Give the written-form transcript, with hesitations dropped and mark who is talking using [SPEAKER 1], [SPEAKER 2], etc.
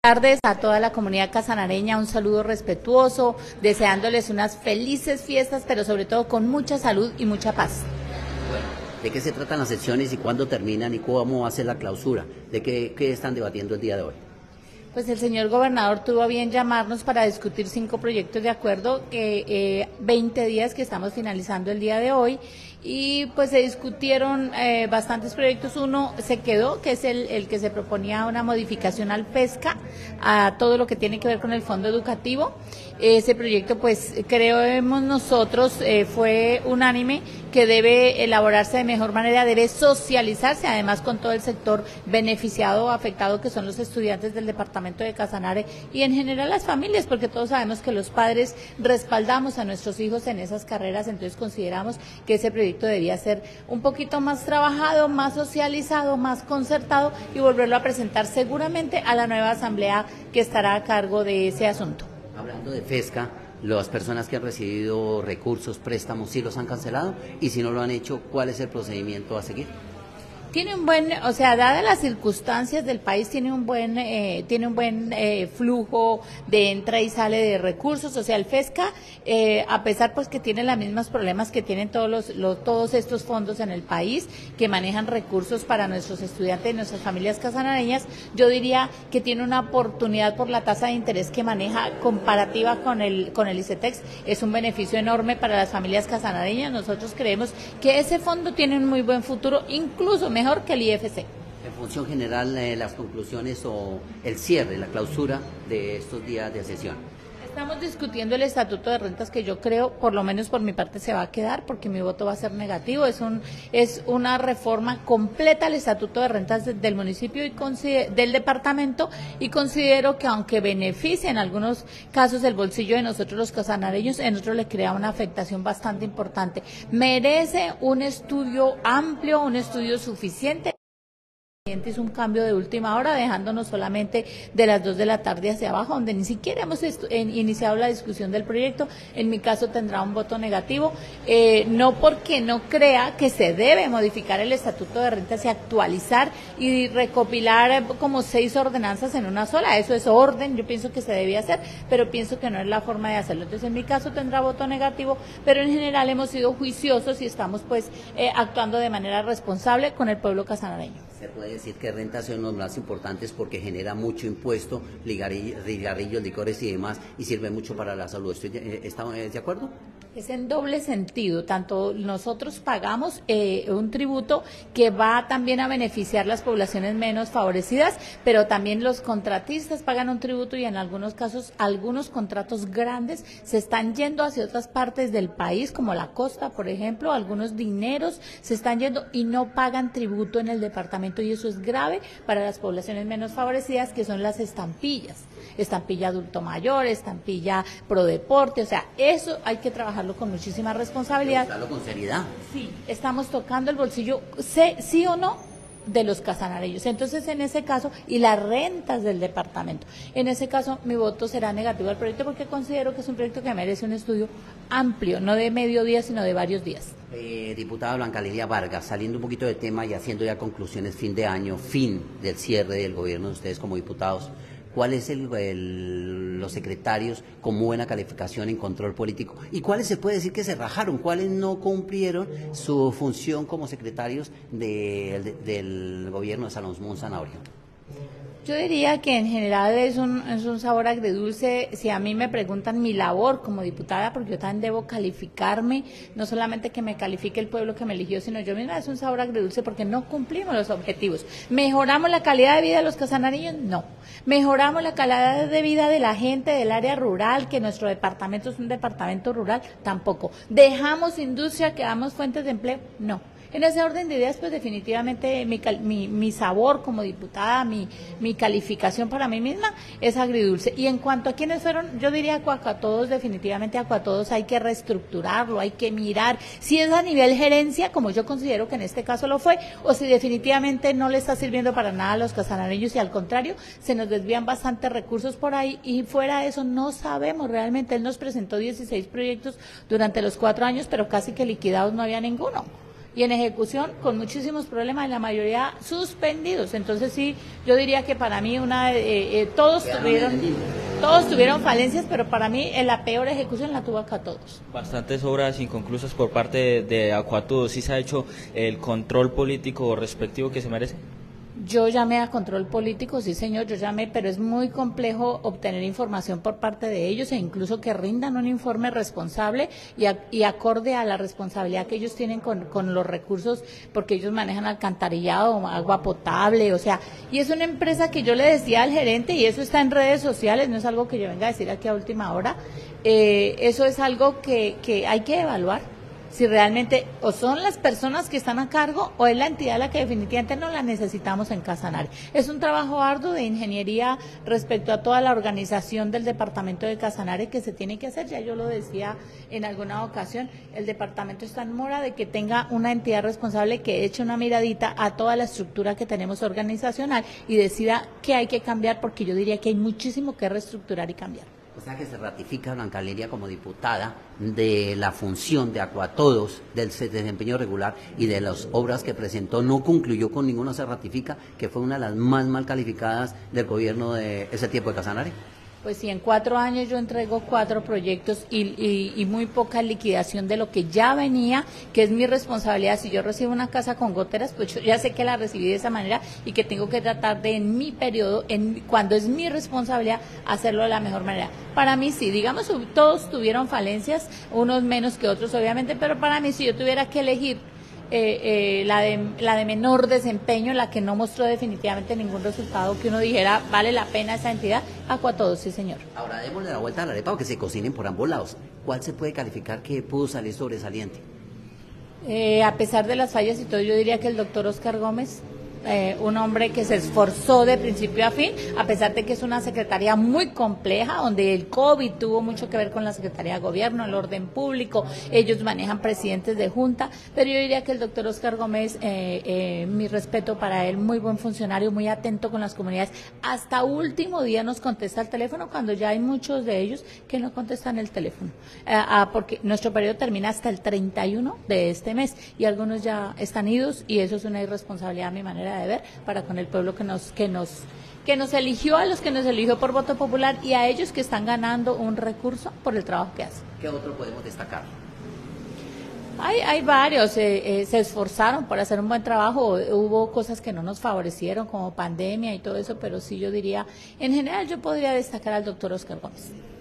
[SPEAKER 1] Tardes a toda la comunidad casanareña, un saludo respetuoso, deseándoles unas felices fiestas, pero sobre todo con mucha salud y mucha paz.
[SPEAKER 2] ¿De qué se tratan las sesiones y cuándo terminan y cómo va a ser la clausura? ¿De qué están debatiendo el día de hoy?
[SPEAKER 1] Pues el señor gobernador tuvo a bien llamarnos para discutir 5 proyectos de acuerdo, que 20 días que estamos finalizando el día de hoy, y pues se discutieron bastantes proyectos. Uno se quedó, que es el que se proponía una modificación al pesca, a todo lo que tiene que ver con el fondo educativo. Ese proyecto, pues creemos nosotros, fue unánime, que debe elaborarse de mejor manera, debe socializarse además con todo el sector beneficiado o afectado, que son los estudiantes del departamento de Casanare y en general las familias, porque todos sabemos que los padres respaldamos a nuestros hijos en esas carreras. Entonces consideramos que ese proyecto debía ser un poquito más trabajado, más socializado, más concertado, y volverlo a presentar seguramente a la nueva asamblea que estará a cargo de ese asunto.
[SPEAKER 2] Hablando de FESCA, las personas que han recibido recursos, préstamos, ¿sí los han cancelado? Y si no lo han hecho, ¿cuál es el procedimiento a seguir?
[SPEAKER 1] Tiene un buen, o sea, dadas las circunstancias del país, tiene un buen flujo de entra y sale de recursos. O sea, el FESCA, a pesar pues que tiene los mismos problemas que tienen todos estos fondos en el país, que manejan recursos para nuestros estudiantes y nuestras familias casanareñas, yo diría que tiene una oportunidad por la tasa de interés que maneja comparativa con el ICETEX. Es un beneficio enorme para las familias casanareñas. Nosotros creemos que ese fondo tiene un muy buen futuro, incluso mejor que el IFC.
[SPEAKER 2] En función general, las conclusiones o el cierre, la clausura de estos días de sesión.
[SPEAKER 1] Estamos discutiendo el estatuto de rentas, que yo creo, por lo menos por mi parte, se va a quedar, porque mi voto va a ser negativo. Es una reforma completa al estatuto de rentas del municipio y del departamento, y considero que aunque beneficia en algunos casos el bolsillo de nosotros los casanareños, en otros le crea una afectación bastante importante. Merece un estudio amplio, un estudio suficiente. Es un cambio de última hora, dejándonos solamente de las 2 de la tarde hacia abajo, donde ni siquiera hemos iniciado la discusión del proyecto. En mi caso tendrá un voto negativo, no porque no crea que se debe modificar el estatuto de rentas y actualizar y recopilar como 6 ordenanzas en una sola. Eso es orden, yo pienso que se debía hacer, pero pienso que no es la forma de hacerlo. Entonces en mi caso tendrá voto negativo, pero en general hemos sido juiciosos y estamos pues actuando de manera responsable con el pueblo casanareño.
[SPEAKER 2] Se puede decir que rentas son los más importantes porque genera mucho impuesto, cigarrillos, licores y demás, y sirve mucho para la salud. ¿Estamos de acuerdo?
[SPEAKER 1] Es en doble sentido. Tanto nosotros pagamos un tributo que va también a beneficiar las poblaciones menos favorecidas, pero también los contratistas pagan un tributo, y en algunos casos algunos contratos grandes se están yendo hacia otras partes del país, como la costa, por ejemplo. Algunos dineros se están yendo y no pagan tributo en el departamento, y eso es grave para las poblaciones menos favorecidas, que son las estampillas. Estampilla adulto mayor, estampilla prodeporte. O sea, eso hay que trabajarlo con muchísima responsabilidad.
[SPEAKER 2] Trabajarlo con seriedad.
[SPEAKER 1] Sí, estamos tocando el bolsillo, sí o no, de los casanareños. Entonces, en ese caso, y las rentas del departamento, en ese caso mi voto será negativo al proyecto, porque considero que es un proyecto que merece un estudio amplio, no de medio día, sino de varios días.
[SPEAKER 2] Diputada Blanca Lilia Vargas, saliendo un poquito de tema y haciendo ya conclusiones, fin de año, fin del cierre del gobierno de ustedes como diputados, ¿cuáles los secretarios con buena calificación en control político? ¿Y cuáles se puede decir que se rajaron? ¿Cuáles no cumplieron su función como secretarios del gobierno de Salomón Zanahoria?
[SPEAKER 1] Yo diría que en general es un sabor agridulce. Si a mí me preguntan mi labor como diputada, porque yo también debo calificarme, no solamente que me califique el pueblo que me eligió, sino yo misma, es un sabor agridulce porque no cumplimos los objetivos. ¿Mejoramos la calidad de vida de los casanareños? No. ¿Mejoramos la calidad de vida de la gente del área rural, que nuestro departamento es un departamento rural? Tampoco. ¿Dejamos industria, que damos fuentes de empleo? No. En ese orden de ideas, pues definitivamente mi sabor como diputada, mi calificación para mí misma es agridulce. Y en cuanto a quiénes fueron, yo diría Acuatodos, definitivamente Acuatodos hay que reestructurarlo, hay que mirar si es a nivel gerencia, como yo considero que en este caso lo fue, o si definitivamente no le está sirviendo para nada a los casanareños, y al contrario, se nos desvían bastantes recursos por ahí, y fuera de eso no sabemos realmente. Él nos presentó 16 proyectos durante los 4 años, pero casi que liquidados no había ninguno. y en ejecución con muchísimos problemas, y la mayoría suspendidos. Entonces sí, yo diría que para mí todos tuvieron falencias, pero para mí la peor ejecución la tuvo Acuatodos.
[SPEAKER 3] Bastantes obras inconclusas por parte de Acuatodos. ¿Sí se ha hecho el control político respectivo que se merece?
[SPEAKER 1] Yo llamé a control político, sí señor, yo llamé, pero es muy complejo obtener información por parte de ellos e incluso que rindan un informe responsable y acorde a la responsabilidad que ellos tienen con los recursos, porque ellos manejan alcantarillado, agua potable, o sea, y es una empresa que yo le decía al gerente, y eso está en redes sociales, no es algo que yo venga a decir aquí a última hora, eso es algo que hay que evaluar. Si realmente o son las personas que están a cargo o es la entidad la que definitivamente no la necesitamos en Casanare. Es un trabajo arduo de ingeniería respecto a toda la organización del departamento de Casanare que se tiene que hacer. Ya yo lo decía en alguna ocasión, el departamento está en mora de que tenga una entidad responsable que eche una miradita a toda la estructura que tenemos organizacional y decida qué hay que cambiar, porque yo diría que hay muchísimo que reestructurar y cambiar.
[SPEAKER 2] O sea que se ratifica Blanca Lilia como diputada de la función de Acuatodos, del desempeño regular y de las obras que presentó, no concluyó con ninguna, se ratifica que fue una de las más mal calificadas del gobierno de ese tiempo de Casanare.
[SPEAKER 1] Pues si en 4 años yo entrego 4 proyectos y muy poca liquidación de lo que ya venía, que es mi responsabilidad. Si yo recibo una casa con goteras, pues yo ya sé que la recibí de esa manera y que tengo que tratar de en mi periodo, cuando es mi responsabilidad, hacerlo de la mejor manera. Para mí sí, digamos, todos tuvieron falencias, unos menos que otros obviamente, pero para mí si yo tuviera que elegir la de menor desempeño, la que no mostró definitivamente ningún resultado que uno dijera vale la pena esa entidad, Acuatodos, sí señor.
[SPEAKER 2] Ahora démosle la vuelta a la arepa o que se cocinen por ambos lados. ¿Cuál se puede calificar que pudo salir sobresaliente?
[SPEAKER 1] A pesar de las fallas y todo, yo diría que el doctor Oscar Gómez, un hombre que se esforzó de principio a fin, a pesar de que es una secretaría muy compleja, donde el COVID tuvo mucho que ver con la Secretaría de Gobierno, el orden público, ellos manejan presidentes de junta, pero yo diría que el doctor Oscar Gómez, mi respeto para él, muy buen funcionario, muy atento con las comunidades, hasta último día nos contesta el teléfono, cuando ya hay muchos de ellos que no contestan el teléfono, porque nuestro periodo termina hasta el 31 de este mes, y algunos ya están idos, y eso es una irresponsabilidad a mi manera de ver para con el pueblo que nos eligió, a los que nos eligió por voto popular y a ellos que están ganando un recurso por el trabajo que hacen.
[SPEAKER 2] ¿Qué otro podemos destacar?
[SPEAKER 1] Hay varios, se esforzaron por hacer un buen trabajo, hubo cosas que no nos favorecieron como pandemia y todo eso, pero sí yo diría, en general yo podría destacar al doctor Oscar Gómez.